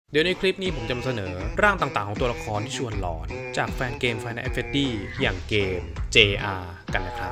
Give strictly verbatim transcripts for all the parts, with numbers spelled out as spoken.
เดี๋ยวในคลิปนี้ผมจะมาเสนอร่างต่างๆของตัวละครที่ชวนหลอนจากแฟนเกม Final Fantasy อย่างเกม เจ อาร์ กันนะครับ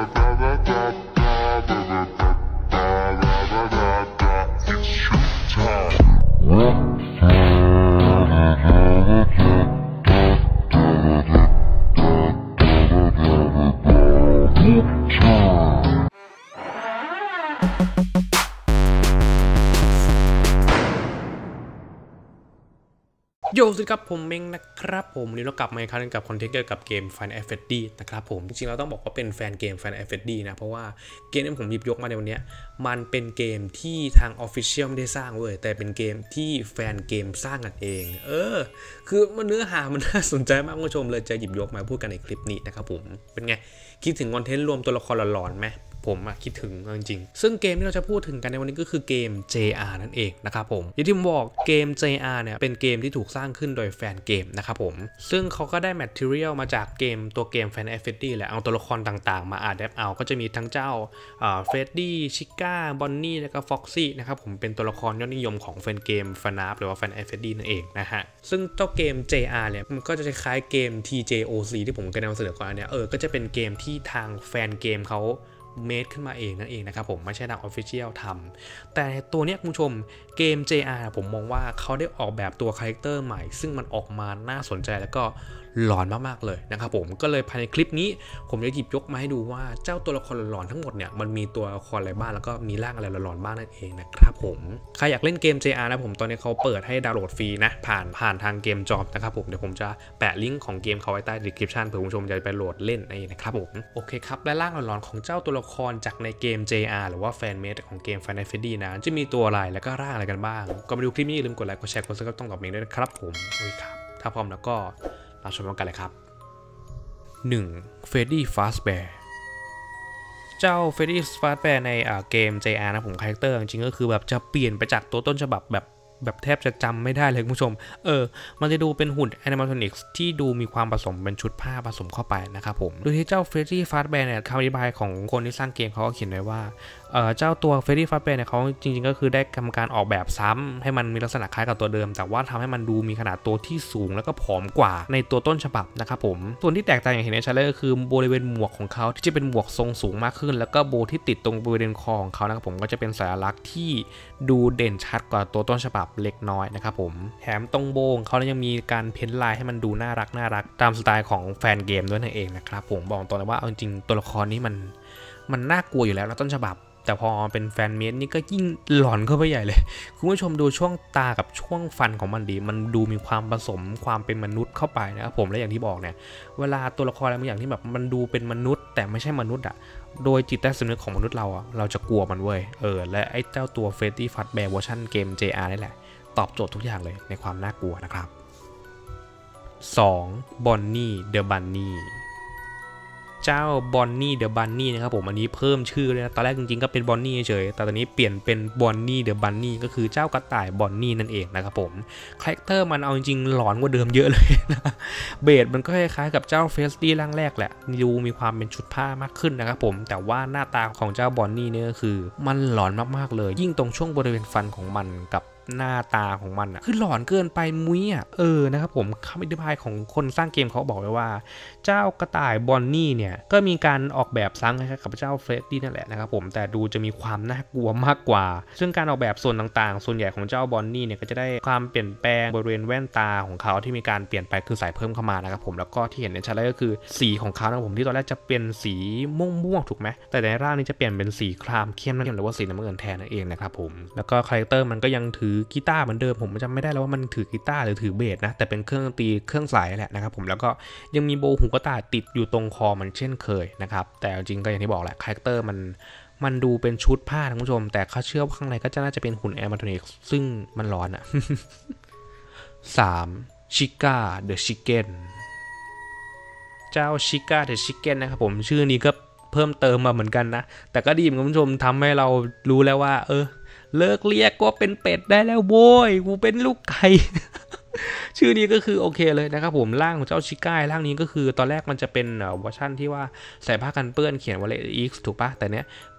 โยสวัสดีครับผมเม้งนะครับผมวันนี้เรากลับมาอีกครั้งนึงกับคอนเทนต์เกี่ยวกับเกม Final Fantasy นะครับผมจริงๆเราต้องบอกว่าเป็นแฟนเกม Final Fantasy นะเพราะว่าเกมที่ผมหยิบยกมาในวันนี้มันเป็นเกมที่ทาง Official ไม่ได้สร้างเว้ยแต่เป็นเกมที่แฟนเกมสร้างกันเองเออคือมันเนื้อหามันน่าสนใจมากคุณผู้ชมเลยจะหยิบยกมาพูดกันในคลิปนี้นะครับผมเป็นไงคิดถึงคอนเทนต์รวมตัวละครหลอนๆไหมผมคิดถึงจริงๆซึ่งเกมที่เราจะพูดถึงกันในวันนี้ก็คือเกม เจ อาร์ นั่นเองนะครับผมอย่างที่ผมบอกเกม เจ อาร์ เนี่ยเป็นเกมที่ถูกสร้างขึ้นโดยแฟนเกมนะครับผมซึ่งเขาก็ได้แมททีเรียลมาจากเกมตัวเกม Final Fantasy แหละเอาตัวละครต่างๆมาอัดแอปเอาก็จะมีทั้งเจ้าเฟรดดี้ชิก้าบอนนี่แล้วก็ฟ็อกซี่นะครับผมเป็นตัวละครยอดนิยมของแฟนเกม ฟนาฟ หรือว่า Final Fantasy นั่นเองนะฮะซึ่งเจ้าเกม เจ อาร์ เนี่ยมันก็จะคล้ายเกม ที เจ โอ ซี ที่ผมเคยนำเสนอก่อนเนี่ยเออก็จะเป็นเกมที่ทางแฟนเกมเขาเมดขึ้นมาเองนั่นเองนะครับผมไม่ใช่ทาง Official ทำแต่ตัวเนี้ยคุณผู้ชมเกม เจ อาร์ ผมมองว่าเขาได้ออกแบบตัวคาแรคเตอร์ใหม่ซึ่งมันออกมาน่าสนใจแล้วก็หลอนมากๆเลยนะครับผมก็เลยภายในคลิปนี้ผมจะหยิบยกมาให้ดูว่าเจ้าตัวละครหลอนๆทั้งหมดเนี่ยมันมีตัวละครอะไรบ้างแล้วก็มีร่างอะไรหลอนๆบ้างนั่นเองนะครับผมใครอยากเล่นเกม เจ อาร์ นะผมตอนนี้เขาเปิดให้ดาวน์โหลดฟรีนะผ่านผ่านทางเกมจอบนะครับผมเดี๋ยวผมจะแปะลิงก์ของเกมเขาไว้ใต้ description เผื่อคุณผู้ชมจะไปโหลดเล่นนะครับผมโอเคครับและร่างหลอนๆของเจ้าตัวละครจากในเกม เจ อาร์ หรือว่าแฟนเมดของเกม Final Fantasy นะจะมีตัวอะไรแล้วก็ร่างอะไรกันบ้างก็มาดูคลิปนี้อย่าลืมกดไลค์กดแชร์กดซับสไครบ์ต้องตอบเมงด้วยนะครับผมโอเคครับถ้าพร้อมแล้วก็เราชมกันเลยครับหนึ่ง Freddy Fazbear เจ้า Freddy Fazbear ในเกม เจ อาร์ นะผมคาแรคเตอร์จริงๆก็คือแบบจะเปลี่ยนไปจากตัวต้นฉบับแบบแบบแทบจะจำไม่ได้เลยคุณผู้ชมเออมันจะดูเป็นหุ่น animatronics ที่ดูมีความผสมเป็นชุดผ้าผสมเข้าไปนะครับผมโดยที่เจ้า Freddy Fazbear เนี่ยคำอธิบายของคนที่สร้างเกมเขาก็เขียนไว้ว่าเออเจ้าตัว Freddy Fazbear เนี่ยเขาจริงๆก็คือได้ทำการออกแบบซ้ำให้มันมีลักษณะคล้ายกับตัวเดิมแต่ว่าทำให้มันดูมีขนาดตัวที่สูงแล้วก็ผอมกว่าในตัวต้นฉบับนะครับผมส่วนที่แตกต่างอย่างเห็นได้ชัดเลยก็คือบริเวณหมวกของเขาที่จะเป็นหมวกทรงสูงมากขึ้นแล้วก็โบที่ติดตรงบริเวณคอของเขานะครับผมก็จะเป็นสัญลักษณ์ที่ดูเด่นชัดกว่าตัวต้นฉบับเล็กน้อยนะครับผมแถมตรงโบงเขายังมีการเพ้นลายให้มันดูน่ารักน่ารักตามสไตล์ของแฟนเกมด้วยนั่นเองนะครับผมบอกตรงเลยว่าเอาจริงตัวละครนี้มันมันน่ากลัวอยู่แล้วนะต้นฉบับแต่พอเป็นแฟนเมดนี่ก็ยิ่งหลอนเข้าไปใหญ่เลยคุณผู้ชมดูช่วงตากับช่วงฟันของมันดีมันดูมีความผสมความเป็นมนุษย์เข้าไปนะครับผมและอย่างที่บอกเนี่ยเวลาตัวละครอะไรบางอย่างที่แบบมันดูเป็นมนุษย์แต่ไม่ใช่มนุษย์อ่ะโดยจิตใต้สำนึกของมนุษย์เราอ่ะเราจะกลัวมันเว้ยเออและไอ้เจ้าตัว Freddy Fazbear เวอร์ชันเกม เจ อาร์ นี่แหละตอบโจทย์ทุกอย่างเลยในความน่ากลัวนะครับสอง Bonnie the Bunnyเจ้าบอนนี่เดอะบันนี่นะครับผมอันนี้เพิ่มชื่อเลยนะตอนแรกจริงๆก็เป็นบอนนี่เฉยแต่ตอนนี้เปลี่ยนเป็นบอนนี่เดอะบันนี่ก็คือเจ้ากระต่ายบอนนี่นั่นเองนะครับผมคาแรคเตอร์มันเอาจริงๆหลอนกว่าเดิมเยอะเลยนะเบสมันก็คล้ายๆกับเจ้าเฟสตี้ร่างแรกแหละดูมีความเป็นชุดผ้ามากขึ้นนะครับผมแต่ว่าหน้าตาของเจ้าบอนนี่เนี่ยก็คือมันหลอนมากๆเลยยิ่งตรงช่วงบริเวณฟันของมันกับหน้าตาของมันอ่ะคือหลอนเกินไปมุ้ยอ่ะเออนะครับผมคำอธิบายของคนสร้างเกมเขาบอกไว้ว่าเจ้ากระต่ายบอนนี่เนี่ยก็มีการออกแบบซ้ำคล้ายๆกับเจ้าเฟรดดี้นั่นแหละนะครับผมแต่ดูจะมีความน่ากลัวมากกว่าซึ่งการออกแบบส่วนต่างๆส่วนใหญ่ของเจ้าบอนนี่เนี่ยก็จะได้ความเปลี่ยนแปลงบริเวณแว่นตาของเขาที่มีการเปลี่ยนไปคือใส่เพิ่มเข้ามานะครับผมแล้วก็ที่เห็นในชัดเลยก็คือสีของเขานะผมที่ตอนแรกจะเป็นสีม่วงๆถูกไหมแต่ในร่างนี้จะเปลี่ยนเป็นสีครามเข้มนั่นเองหรือว่าสีน้ำเงินแทนนั่นเองนะครับผมแล้วก็คาแรคเตอร์มันก็ยังถือกีตาร์เหมือนเดิมผมจำไม่ได้แล้วว่ามันถือกีตาร์หรือถือเบสนะแต่เป็นเครื่องดนตรีเครื่องสายแหละนะครับผมแล้วก็ยังมีโบหูกระต่ายติดอยู่ตรงคอมันเช่นเคยนะครับแต่จริงก็อย่างที่บอกแหละคาแรคเตอร์มันมันดูเป็นชุดผ้าท่านผู้ชมแต่เขาเชื่อว่าข้างในก็จะน่าจะเป็นหุ่นแอนิเมทรอนิกส์ซึ่งมันร้อนอ่ะ สาม Chica the Chicken เจ้า Chica the Chicken นะครับผมชื่อนี้ก็เพิ่มเติมมาเหมือนกันนะแต่ก็ดีเหมือนกันคุณผู้ชมทำให้เรารู้แล้วว่าเออเลิกเรียกว่าเป็นเป็ดได้แล้วโว้ยกูเป็นลูกไก่ ชื่อนี้ก็คือโอเคเลยนะครับผมร่างของเจ้าชิก้าร่างนี้ก็คือตอนแรกมันจะเป็นเวอร์ชั่นที่ว่าใส่ผ้ากันเปื้อนเขียนว่าเลอีกถูกปะแต่เนี้ยเป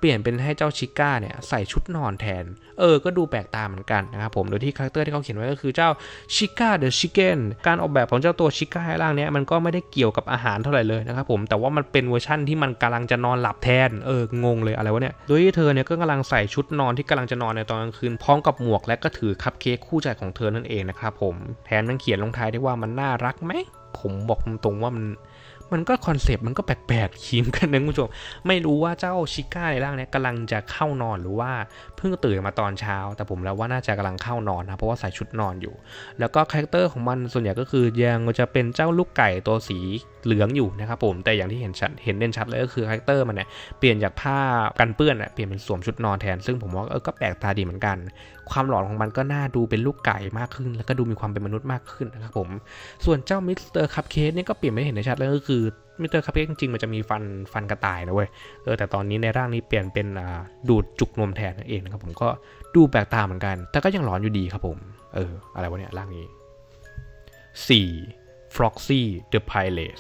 ลี่ยนเป็นให้เจ้าชิก้าเนี่ยใส่ชุดนอนแทนเออก็ดูแปลกตาเหมือนกันนะครับผมโดยที่คาแรคเตอร์ที่เขาเขียนไว้ก็คือเจ้าชิก้าเดอะชิคเก้นการออกแบบของเจ้าตัวชิก้าให้ร่างเนี้ยมันก็ไม่ได้เกี่ยวกับอาหารเท่าไหร่เลยนะครับผมแต่ว่ามันเป็นเวอร์ชั่นที่มันกำลังจะนอนหลับแทนเอองงเลยอะไรวะเนี่ยโดยที่เธอเนี่ยก็กำลังใส่ชุดนอนที่กำลังจะนอนในตอนกลางคืนพร้อมกับหมวกและก็ถือคัพเค้กคู่ใจของเธอนั่นเองนะครับผมแถมยังเขียนลงท้ายได้ว่ามันน่ารักไหมผมบอกตรงๆว่ามันมันก็คอนเซปต์มันก็แปลกๆคีมกันนะคุณผู้ชมไม่รู้ว่าเจ้าชิก้าในร่างนี้กำลังจะเข้านอนหรือว่าเพิ่งตื่นมาตอนเช้าแต่ผมแล้วว่าน่าจะกำลังเข้านอนนะเพราะว่าใส่ชุดนอนอยู่แล้วก็คาแรคเตอร์ของมันส่วนใหญ่ก็คือยังจะเป็นเจ้าลูกไก่ตัวสีเหลืองอยู่นะครับผมแต่อย่างที่เห็นชัดเห็นเด่นชัดเลยก็คือคาแรคเตอร์มันเนี่ยเปลี่ยนจากผ้ากันเปื้อนเปลี่ยนเป็นสวมชุดนอนแทนซึ่งผมว่าเออก็แปลกตาดีเหมือนกันความหลอนของมันก็น่าดูเป็นลูกไก่มากขึ้นแล้วก็ดูมีความเป็นมนุษย์มากขึ้นนะครับผมส่วนเจ้ามิสเตอร์คัพเค้กนี่ก็เปลี่ยนไม่เห็นได้ชัดเลยก็คือมิสเตอร์คัพเค้กจริงๆมันจะมีฟันฟันกระต่ายนะเว้ยเออแต่ตอนนี้ในร่างนี้เปลี่ยนเป็นดูดจุกนมแทนนั่นเองนะครับผมก็ดูแปลกตาเหมือนกันแต่ก็ยังหลอนอยู่ดีครับผมเอออะไรวะเนี่ยร่างนี้สี่ Froxy the Pirate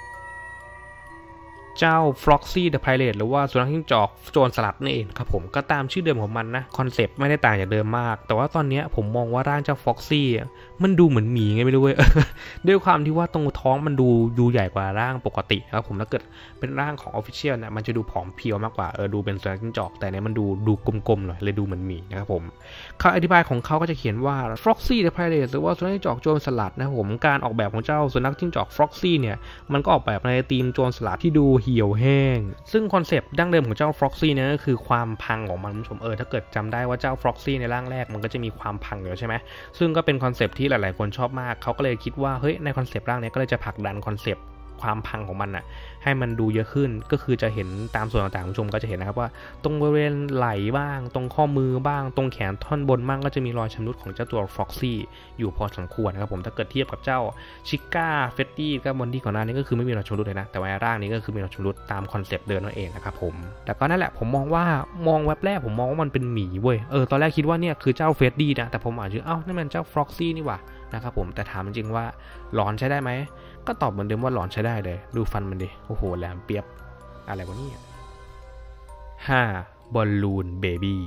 เจ้า Froxy the Pirate หรือว่าสุนัขจิ้งจอกโจรสลัดนี่เองครับผมก็ตามชื่อเดิมของมันนะคอนเซปต์ไม่ได้ต่างจากเดิมมากแต่ว่าตอนนี้ผมมองว่าร่างเจ้า Froxy มันดูเหมือนหมีไงไม่รู้เว้ย ด้วยความที่ว่าตรงท้องมันดูดูใหญ่กว่าร่างปกติครับผมถ้าเกิดเป็นร่างของ Official เนี่ยมันจะดูผอมเพรียวมากกว่าเออดูเป็นสุนัขจิ้งจอกแต่เนี่ยมันดูดูกลมๆหน่อยเลยดูเหมือนหมีนะครับผมคำอธิบายของเขาก็จะเขียนว่า Froxy the Pirate หรือว่าสุนัขจิ้งจอกโจรสลัดนะผมการออกแบบของเจ้าสุนัขจิ้งจอก Froxy เนี่ยมันก็ออกแบบในธีมโจรสลัดที่ดูเหี่ยวแห้งซึ่งคอนเซปต์ดั้งเดิมของเจ้า Froxy เนี่ยก็คือความพังของมันผมเออถ้าเกิดจำได้ว่าเจ้า Froxy ในร่างแรกมันก็จะมีความพังอยู่ใช่ไหมซึ่งก็เป็นคอนเซปต์ที่หลายๆคนชอบมากเขาก็เลยคิดว่าเฮ้ยในคอนเซปต์ร่างนี้ก็เลยจะผลักดันคอนเซปต์ความพังของมันน่ะให้มันดูเยอะขึ้นก็คือจะเห็นตามส่วนต่างๆผู้ชมก็จะเห็นนะครับว่าตรงบริเวณไหล่บ้างตรงข้อมือบ้างตรงแขนท่อนบนบ้างก็จะมีรอยชำรุดของเจ้าตัว Froxy อยู่พอสมควรนะครับผมถ้าเกิดเทียบกับเจ้าชิก้าเฟตตี้ก็บอนดี้ก่อนหน้านี้ก็คือไม่มีรอยชำรุดเลยนะแต่ว่าร่างนี้ก็คือมีรอยชำรุดตามคอนเซปต์เดิมนั่นเองนะครับผมแต่ก็นั่นแหละผมมองว่ามองแวบแรกผมมองว่ามันเป็นหมีเว้ยเออตอนแรกคิดว่าเนี่ยคือเจ้าเฟตตี้นะแต่ผมอ่านชื่อเอ้านี่มันเจ้า Froxy นี่หว่านะครับผมแต่ถามจริงว่าหลอนใช้ได้ไหมก็ตอบเหมือนเดิมว่าหลอนใช้ได้เลยดูฟันมันดิโอ้โหแหลมเปียบอะไรวะเนี่ยห้าบอลลูนเบบี้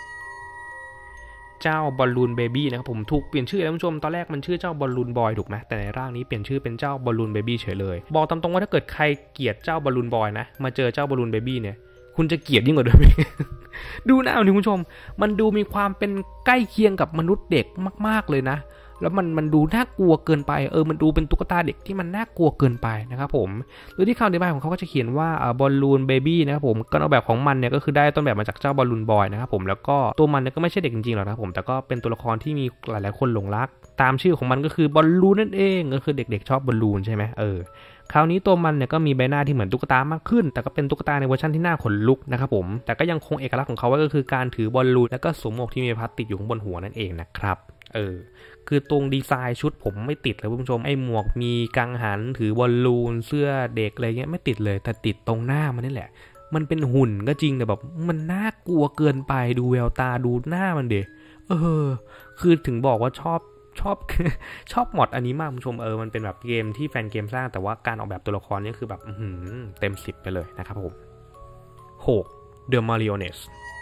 เจ้าบอลลูนเบบี้นะครับผมถูกเปลี่ยนชื่อแล้วผู้ชมตอนแรกมันชื่อเจ้าบอลลูนบอยถูกไหมแต่ในร่างนี้เปลี่ยนชื่อเป็นเจ้าบอลลูนเบบี้เฉยเลยบอกตามตรงว่าถ้าเกิดใครเกลียดเจ้าบอลลูนบอยนะมาเจอเจ้าบอลลูนเบบี้เนี่ยคุณจะเกลียดยิ่งกว่าเดิม ดูหน้าคุณผู้ชมมันดูมีความเป็นใกล้เคียงกับมนุษย์เด็กมากๆเลยนะแล้วมันมันดูน่ากลัวเกินไปเออมันดูเป็นตุ๊กตาเด็กที่มันน่ากลัวเกินไปนะครับผมโดยที่คำอธิบายของเขาก็จะเขียนว่าบอลลูนเบบี้นะครับผมการออกแบบของมันเนี่ยก็คือได้ต้นแบบมาจากเจ้าบอลลูนบอยนะครับผมแล้วก็ตัวมันเนี่ยก็ไม่ใช่เด็กจริงๆหรอกนะครับผมแต่ก็เป็นตัวละครที่มีหลายๆคนหลงรักตามชื่อของมันก็คือบอลลูนนั่นเองก็คือเด็กๆชอบบอลลูนใช่ไหมเออคราวนี้ตัวมันเนี่ยก็มีใบหน้าที่เหมือนตุ๊กตามากขึ้นแต่ก็เป็นตุ๊กตาในเวอร์ชันที่น่าขนลุกนะครับผมแต่ก็ยังคงเอกลักษณ์ของเขาไว้ก็คือการถือบอลลูนแล้วก็สวมหมวกที่มีพลาสติกอยู่ข้างบนหัวนั่นเองนะครับเออคือตรงดีไซน์ชุดผมไม่ติดเลยคุณผู้ชมไอ้หมวกมีกังหันถือบอลลูนเสื้อเด็กอะไรเงี้ยไม่ติดเลยแต่ติดตรงหน้ามันนี่แหละมันเป็นหุ่นก็จริงแต่แบบมันน่ากลัวเกินไปดูแววตาดูหน้ามันเด็เออคือถึงบอกว่าชอบชอบ ชอบมอดอันนี้มากคุณผู้ชมเออมันเป็นแบบเกมที่แฟนเกมสร้างแต่ว่าการออกแบบตัวละครนี่คือแบบเต็มสิบไปเลยนะครับผมหก The Marionettes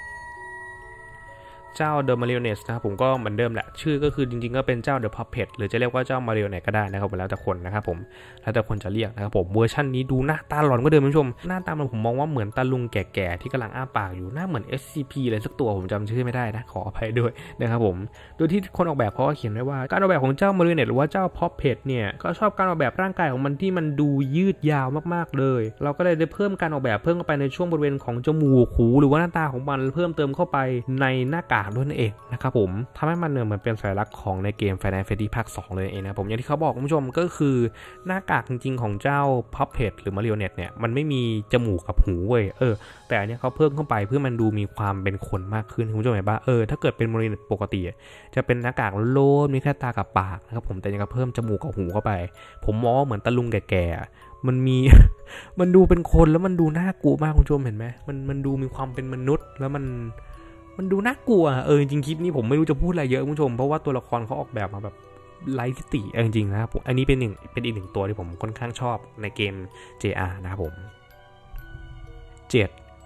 เจ้า The Marionettes นะครับผมก็เหมือนเดิมแหละชื่อก็คือจริงๆก็เป็นเจ้า The Puppet หรือจะเรียกว่าเจ้า Marionette ก็ได้นะครับแล้วแต่คนนะครับผมแล้วแต่คนจะเรียกนะครับผมเวอร์ชันนี้ดูหน้าตาหลอนก็เดิมคุณผู้ชมหน้าตามันผมมองว่าเหมือนตาลุงแก่ๆที่กำลังอ้าปากอยู่หน้าเหมือน เอส ซี พี อะไรสักตัวผมจำชื่อไม่ได้นะขออภัยด้วยนะครับผมโดยที่คนออกแบบเขาก็เขียนไว้ว่าการออกแบบของเจ้า Marionette หรือว่าเจ้า Puppet เนี่ยก็ชอบการออกแบบร่างกายของมันที่มันดูยืดยาวมากๆเลยเราก็เลยได้เพิ่มการออกแบบเพิ่มเข้าไปในช่วงบริเวณของจมูกหูหรือว่าหน้าตาของมันเพิ่มเติมเข้าไปในหน้ากากด้วยนั่นเองครับผมทำให้มันเนี่ยเหมือนเป็นสัญลักษณ์ของในเกม Final Fantasy ภาคสองเลยเองนะผมอย่างที่เขาบอกคุณผู้ชมก็คือหน้ากากจริงๆของเจ้า Puppet หรือ Marionette เนี่ยมันไม่มีจมูกกับหูเว้ยเออแต่อันนี้เขาเพิ่มเข้าไปเพื่อมันดูมีความเป็นคนมากขึ้นคุณผู้ชมเห็นป่ะเออถ้าเกิดเป็น Marionette ปกติจะเป็นหน้ากากโล่มีแค่ตากับปากนะครับผมแต่ยังก็เพิ่มจมูกกับหูเข้าไปผมมองเหมือนตะลุงแก่ๆมันมี มันดูเป็นคนแล้วมันดูน่ากลัวมากคุณผู้ชมเห็นไหมมันมันดูมีความเป็นมนุษย์แล้วมันมันดูน่ากลัวเออจริงๆคลิปนี้ผมไม่รู้จะพูดอะไรเยอะคุณผู้ชมเพราะว่าตัวละครเขาออกแบบมาแบบไร้ทิฏฐิจริงๆนะครับผมอันนี้เป็นหนึ่งเป็นอีกหนึ่งตัวที่ผมค่อนข้างชอบในเกม เจ อาร์ นะครับผมเจ็ด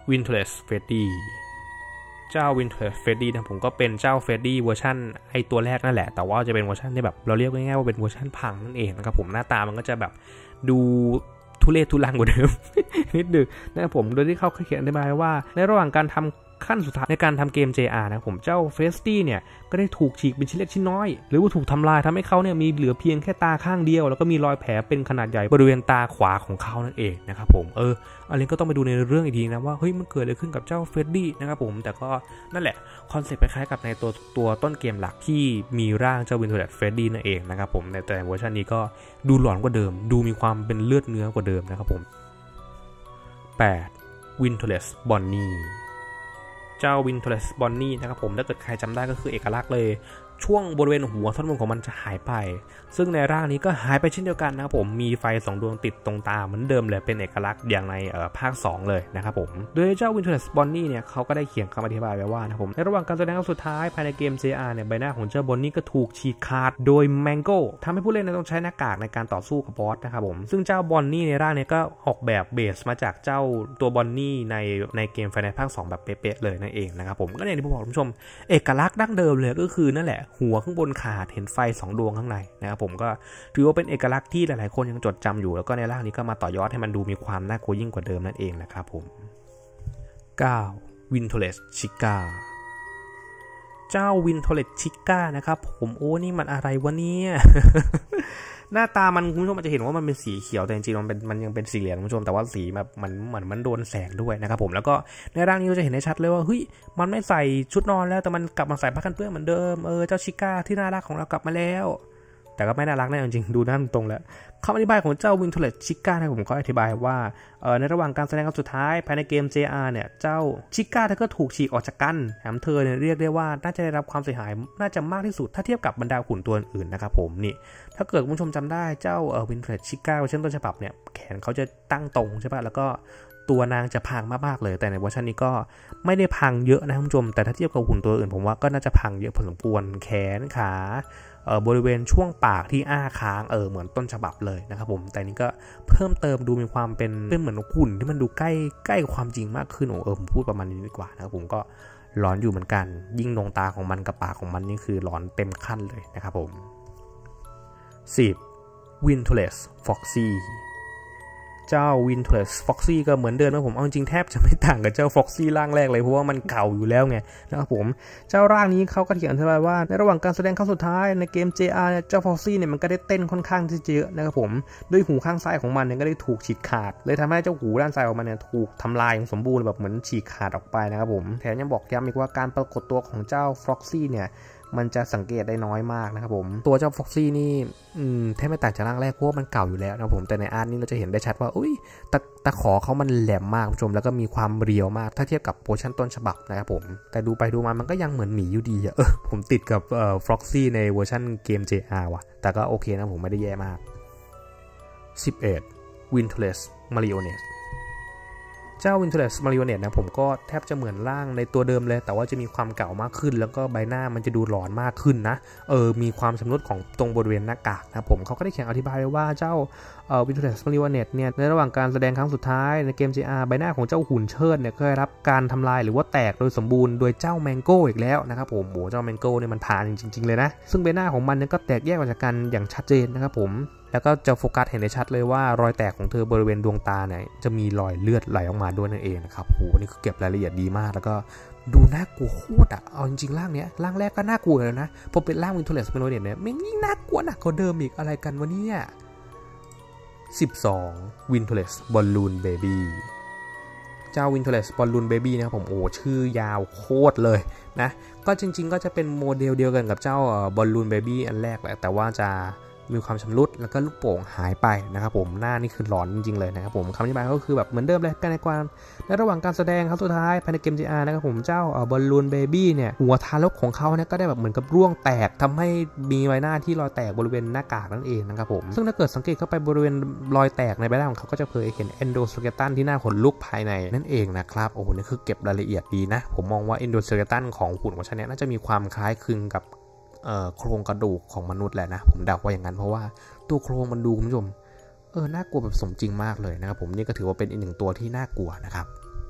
Winterless Freddy เจ้า Winterless Freddy นะผมก็เป็นเจ้า Freddy เวอร์ชันไอตัวแรกนั่นแหละแต่ว่าจะเป็นเวอร์ชันที่แบบเราเรียกง่ายๆว่าเป็นเวอร์ชันพังนั่นเองนะครับผมหน้าตามันก็จะแบบดูทุเรศทุรังกว่าเดิม นิดนึงนะครับผมโดยที่เขาเขียนอธิบายว่าในระหว่างการทำขั้นสุดท้ายในการทำเกม เจ อาร์ นะผมเจ้าเฟสตี้เนี่ยก็ได้ถูกฉีกเป็นชิ้นเล็กชิ้นน้อยหรือว่าถูกทำลายทำให้เขาเนี่ยมีเหลือเพียงแค่ตาข้างเดียวแล้วก็มีรอยแผลเป็นขนาดใหญ่บริเวณตาขวาของเขานั่นเองนะครับผมเอออันนี้ก็ต้องไปดูในเรื่องอีกทีนะว่าเฮ้ยมันเกิดอะไรขึ้นกับเจ้าเฟสตี้นะครับผมแต่ก็นั่นแหละคอนเซ็ปต์คล้ายๆกับในตัวตัวต้นเกมหลักที่มีร่างเจ้า Winterless Freddy นั่นเองนะครับผมในแต่เวอร์ชันนี้ก็ดูหลอนกว่าเดิมดูมีความเป็นเลือดเนื้อกว่าเดิมนะครับผมแปด Winterless Bonnie เจ้า Winterless Bonnie นะครับผมถ้าเกิดใครจำได้ก็คือเอกลักษณ์เลยช่วงบริเวณหัวท่อนบนของมันจะหายไปซึ่งในร่างนี้ก็หายไปเช่นเดียวกันนะครับผมมีไฟสองดวงติดตรงตาเหมือนเดิมเลยเป็นเอกลักษณ์อย่างในเอ่อภาคสองเลยนะครับผมโดยเจ้า Winterless Bonnie เนี่ยเขาก็ได้เขียนคำอธิบายไว้ว่านะครับผมในระหว่างการแสดงครั้งสุดท้ายภายในเกม เจ อาร์ เนี่ยใบหน้าของเจ้า Bonnie ก็ถูกฉีกขาดโดย Mango ทำให้ผู้เล่นต้องใช้หน้ากากในการต่อสู้กับบอสนะครับผมซึ่งเจ้า Bonnie ในร่างเนี่ยก็ออกแบบเบสมาจากเจ้าตัว Bonnie ในในเกม Final ภาคสองแบบเป๊ะๆเลยนั่นเองนะครับผมก็อย่างที่ผมบอกคุณผู้ชมเอกลักษณ์ดั้งเดิมเลยก็คือนั่นแหละหัวข้างบนขาดเห็นไฟสองดวงข้างในนะครับผมก็ถือว่าเป็นเอกลักษณ์ที่หลายๆคนยังจดจำอยู่แล้วก็ในร่างนี้ก็มาต่อยอดให้มันดูมีความน่ากลัวยิ่งกว่าเดิมนั่นเองนะครับผมเก้า Winterless Chica เจ้า Winterless Chica นะครับผมโอ้นี่มันอะไรวะเนี่ย หน้าตามันคุณผู้ชมอาจจะเห็นว่ามันเป็นสีเขียวแต่จริงๆมันเป็นมันยังเป็นสีเหลืองคุณผู้ชมแต่ว่าสีแบบมันเหมือนมันโดนแสงด้วยนะครับผมแล้วก็ในร่างนี้เราจะเห็นได้ชัดเลยว่าเฮ้ยมันไม่ใส่ชุดนอนแล้วแต่มันกลับมาใส่ผ้ากันเปื้อนเหมือนเดิมเออเจ้าชิก้าที่น่ารักของเรากลับมาแล้วแต่ก็ไม่น่ารักแน่จริงๆดูนั่นตรงแล้วคำอธิบายของเจ้า Winterless Chica นะผมก็อธิบายว่าเออในระหว่างการแสดงครั้งสุดท้ายภายในเกม เจ อาร์ เนี่ยเจ้าชิก้าเธอก็ถูกฉีกออกจากกันแถมเธอเนี่ยเรียกได้ว่าน่าจะได้รับความเสียหายน่าจะมากที่สุดถ้าเทียบกับบรรดาหุ่นตัวอื่นนะครับผมนี่ถ้าเกิดคุณผู้ชมจำได้เจ้าเออ Winterless Chica เวอร์ชันต้นฉบับเนี่ยแขนเขาจะตั้งตรงใช่ป่ะแล้วก็ตัวนางจะพังมากๆเลยแต่ในเวอร์ชันนี้ก็ไม่ได้พังเยอะนะคุณผู้ชมแต่ถ้าเทียบกับหุ่นตัวอื่นผมว่าก็น่าจะพังเยอะพอสมควรแขนขาเอ่อบริเวณช่วงปากที่อ้าค้างเออเหมือนต้นฉบับเลยนะครับผมแต่นี้ก็เพิ่มเติมดูมีความเป็นเป็นเหมือนหุ่นที่มันดูใกล้ใกล้กับความจริงมากขึ้นโอ้เออผมพูดประมาณนี้ดีกว่านะครับผมก็หลอนอยู่เหมือนกันยิ่งดวงตาของมันกับปากของมันนี่คือหลอนเต็มขั้นเลยนะครับผมสิบ Winterless Foxyเจ้า Winterless Foxy ก็เหมือนเดิมนะผมเอาจริงแทบจะไม่ต่างกับเจ้า Foxy ร่างแรกเลยเพราะว่ามันเก่าอยู่แล้วไงนะครับผมเจ้าร่างนี้เขาก็เขียนอธิบายว่าในระหว่างการแสดงครั้งสุดท้ายในเกม เจ อาร์ เจ้า Foxy เนี่ยมันก็ได้เต้นค่อนข้างที่จะเยอะนะครับผมด้วยหูข้างซ้ายของมันเนี่ยก็ได้ถูกฉีกขาดเลยทำให้เจ้าหูด้านซ้ายของมันเนี่ยถูกทำลายอย่างสมบูรณ์แบบเหมือนฉีกขาดออกไปนะครับผมแถมยังบอกย้ำอีกว่าการปรากฏตัวของเจ้า Foxy เนี่ยมันจะสังเกตได้น้อยมากนะครับผมตัวเจ้า Foxy นี่อืมแทบไม่ต่างจากร่างแรกเพราะว่ามันเก่าอยู่แล้วนะครับผมแต่ในอาร์ตนี่เราจะเห็นได้ชัดว่าอุ้ยตะตะขอเขามันแหลมมากคุณผู้ชมแล้วก็มีความเรียวมากถ้าเทียบกับเวอร์ชันต้นฉบับนะครับผมแต่ดูไปดูมามันก็ยังเหมือนหมีอยู่ดีอะเออผมติดกับเอ่อ Foxy ในเวอร์ชันเกม เจ อาร์ ว่ะแต่ก็โอเคนะผมไม่ได้แย่มากสิบเอ็ด Winterless Marionetteเจ้า Winterless Marionette นะผมก็แทบจะเหมือนร่างในตัวเดิมเลยแต่ว่าจะมีความเก่ามากขึ้นแล้วก็ใบหน้ามันจะดูหลอนมากขึ้นนะเออมีความชำรุดของตรงบริเวณหน้ากากนะผมเขาก็ได้เขียนอธิบายไว้ว่าเจ้าเอ่อ Winterless Marionette เนี่ยในระหว่างการแสดงครั้งสุดท้ายในเกม เจ อาร์ ใบหน้าของเจ้าหุ่นเชิดเนี่ยก็ได้รับการทำลายหรือว่าแตกโดยสมบูรณ์โดยเจ้า Mango อีกแล้วนะครับผมโหเจ้า Mango เนี่ยมันผ่านจริงๆเลยนะซึ่งใบหน้าของมันเนี่ยก็แตกแยกออกจากกันอย่างชัดเจนนะครับผมแล้วก็จะโฟกัสเห็นได้ชัดเลยว่ารอยแตกของเธอบริเวณดวงตาเนี่ยจะมีรอยเลือดไหลออกมาด้วยนั่นเองนะครับโหนี่คือเก็บรายละเอียดดีมากแล้วก็ดูน่ากลัวโคตรอ่ะเอาจริงๆร่างเนี้ยร่างแรกก็น่ากลัวแล้วนะพอเป็นร่าง Winterless Marionette เนี่ยมันยิ่งน่ากลัวหนักกว่าเดิมอีกอะไรกันวะเนี่ยสิบสอง Winterless Balloon Baby เจ้า Winterless Balloon Baby นะครับผมโอ้ชื่อยาวโคตรเลยนะก็จริงๆก็จะเป็นโมเดลเดียวกันกับเจ้า Balloon Baby อันแรกแหละแต่ว่าจะมีความชำรุดแล้วก็ลูกโป่งหายไปนะครับผมหน้านี่คือหลอนจริงๆเลยนะครับผมคำอธิบายก็คือแบบเหมือนเดิมเลยกันในความในระหว่างการแสดงครั้งสุดท้ายภายในเกม เจ อาร์ นะครับผมเจ้าบอลลูนเบบี้เนี่ยหัวทารกของเขาเนี่ยก็ได้แบบเหมือนกับร่วงแตกทำให้มีใบหน้าที่รอยแตกบริเวณหน้ากากนั่นเองนะครับผมซึ่งถ้าเกิดสังเกตเข้าไปบริเวณรอยแตกในใบหน้าของเขาก็จะเผยเห็นเอนโดสเกตันที่หน้าขนลุกภายในนั่นเองนะครับโอ้โหนี่คือเก็บรายละเอียดดีนะผมมองว่าเอนโดสเกตันของหุ่นของฉันเนี่ยน่าจะมีความคล้ายคลึงกับโครงกระดูกของมนุษย์แหละนะผมเดาว่าอย่างนั้นเพราะว่าตัวโครงมันดูคุณผู้ชมเออน่ากลัวแบบสมจริงมากเลยนะครับผมนี่ก็ถือว่าเป็นอีกหนึ่งตัวที่น่ากลัวนะครับ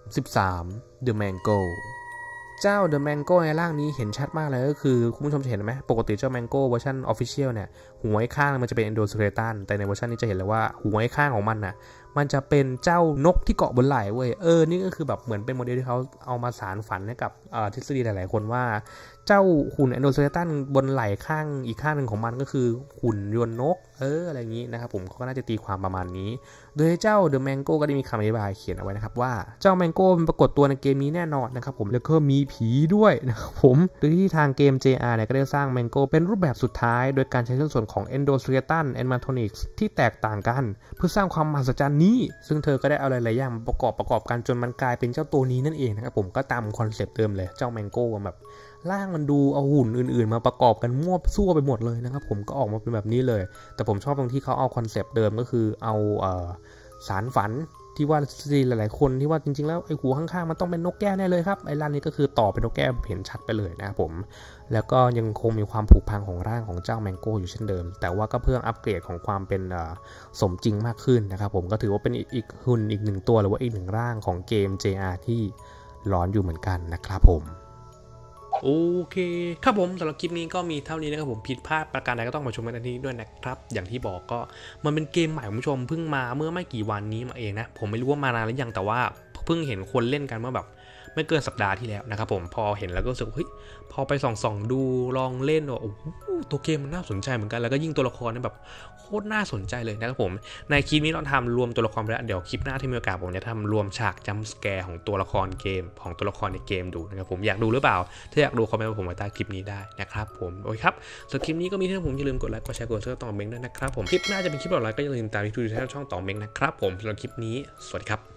สิบสาม The Mango เจ้า The Mango ในร่างนี้เห็นชัดมากเลยก็คือคุณผู้ชมจะเห็นไหมปกติเจ้า Mango เวอร์ชัน Official เนี่ยหัวไอ้ข้างมันจะเป็น Endoskeleton แต่ในเวอร์ชันนี้จะเห็นเลยว่าหัวไอ้ข้างของมันน่ะมันจะเป็นเจ้านกที่เกาะบนไหล่เว้ยเออนี่ก็คือแบบเหมือนเป็นโมเดลที่เขาเอามาสานฝันให้กับทฤษฎีหลายๆคนว่าเจ้าหุ่น Endoskeleton บนไหล่ข้างอีกข้างหนึ่งของมันก็คือหุ่นยนต์นกเอออะไรอย่างนี้นะครับผมก็น่าจะตีความประมาณนี้โดยเจ้า The Mango ก็ได้มีคำอธิบายเขียนเอาไว้นะครับว่าเจ้า Mango มันปรากฏตัวในเกมนี้แน่นอนนะครับผมแล้วก็มีผีด้วยนะครับผมโดยที่ทางเกม เจ อาร์ เนี่ยก็ได้สร้าง Mango เป็นรูปแบบสุดท้ายโดยการใช้ชิ้นส่วนของ Endoskeleton Animatronics ที่แตกต่างกันเพื่อสร้างความมหัศจรรย์นี้ซึ่งเธอก็ได้เอาหลายๆอย่างประกอบประกอบกันจนมันกลายเป็นเจ้าตัวนี้นั่นเองนะครับผมก็ตามคอนเซปต์เดิมเลยเจ้า Mango แบบร่างมันดูเอาหุ่นอื่นๆมาประกอบกันมั่วซั่วไปหมดเลยนะครับผมก็ออกมาเป็นแบบนี้เลยแต่ผมชอบตรงที่เขาเอาคอนเซปต์เดิมก็คือเอาเอ่อสารฝันที่ว่าหลายๆคนที่ว่าจริงๆแล้วไอ้หัวข้างๆมันต้องเป็นนกแก้วแน่เลยครับไอ้ร่างนี้ก็คือต่อเป็นนกแก้วเห็นชัดไปเลยนะครับผมแล้วก็ยังคงมีความผุพังของร่างของเจ้า Mango อยู่เช่นเดิมแต่ว่าก็เพิ่มอัปเกรดของความเป็นสมจริงมากขึ้นนะครับผมก็ถือว่าเป็นอีกหุ่นอีกหนึ่งตัวหรือว่าอีกหนึ่งร่างของเกม เจ อาร์ ที่ร้อนอยู่เหมือนกันนะครับผมโอเคครับผมสำหรับคลิปนี้ก็มีเท่านี้นะครับผมผิดพลาดประการใดก็ต้องมาชมกันที่นี้ด้วยนะครับอย่างที่บอกก็มันเป็นเกมใหม่คุณผู้ชมเพิ่งมาเมื่อไม่กี่วันนี้มาเองนะผมไม่รู้ว่ามานานหรือยังแต่ว่าเพิ่งเห็นคนเล่นกันเมื่อแบบไม่เกินสัปดาห์ที่แล้วนะครับผมพอเห็นแล้วก็รู้สึกเฮ้ยพอไปส่องๆดูลองเล่นว่าโอ้โหตัวเกมมันน่าสนใจเหมือนกันแล้วก็ยิ่งตัวละครเนี่ยแบบโคตรน่าสนใจเลยนะครับผมในคลิปนี้เราทำรวมตัวละครไปแล้วเดี๋ยวคลิปหน้าที่มีโอกาสผมจะทำรวมฉากจัมป์สแกร์ของตัวละครเกมของตัวละครในเกมดูนะครับผมอยากดูหรือเปล่าถ้าอยากดูคอมเมนต์ผมไว้ใต้คลิปนี้ได้นะครับผมโอเคครับสำหรับคลิปนี้ก็มีที่ผมอย่าลืมกดไลค์กดแชร์กดซับสไครบ์ต่อเม้งด้วยนะครับผมคลิปหน้าจะเป็นคลิปต่อไปก็อย่าลืมตามที่ดูช่องต่อเม้งนะครับผมสำหรับคลิปนี้สวัสดีครับ